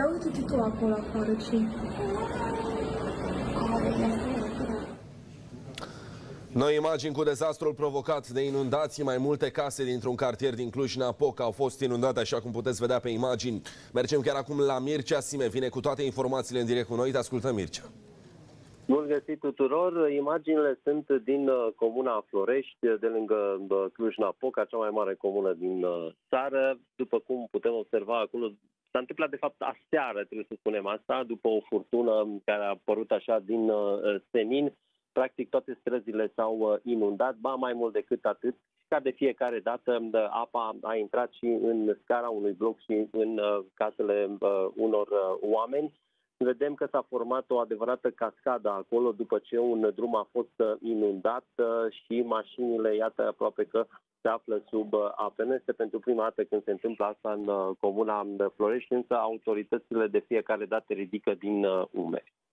dar uite-te tu acolo afară, ce? Noi imagini cu dezastrul provocat de inundații. Mai multe case dintr-un cartier din Cluj-Napoca au fost inundate, așa cum puteți vedea pe imagini. Mergem chiar acum la Mircea Sime. Vine cu toate informațiile în direct cu noi. Te ascultăm, Mircea. Bun găsit tuturor! Imaginile sunt din comuna Florești, de lângă Cluj-Napoca, cea mai mare comună din țară. După cum putem observa acolo, s-a întâmplat de fapt aseară, trebuie să spunem asta, după o furtună care a apărut așa din senin. Practic toate străzile s-au inundat, ba mai mult decât atât. Ca de fiecare dată, apa a intrat și în scara unui bloc și în casele unor oameni. Vedem că s-a format o adevărată cascadă acolo după ce un drum a fost inundat și mașinile, iată, aproape că se află sub apă. Nu este pentru prima dată când se întâmplă asta în comuna Florești, însă autoritățile de fiecare dată ridică din umeri.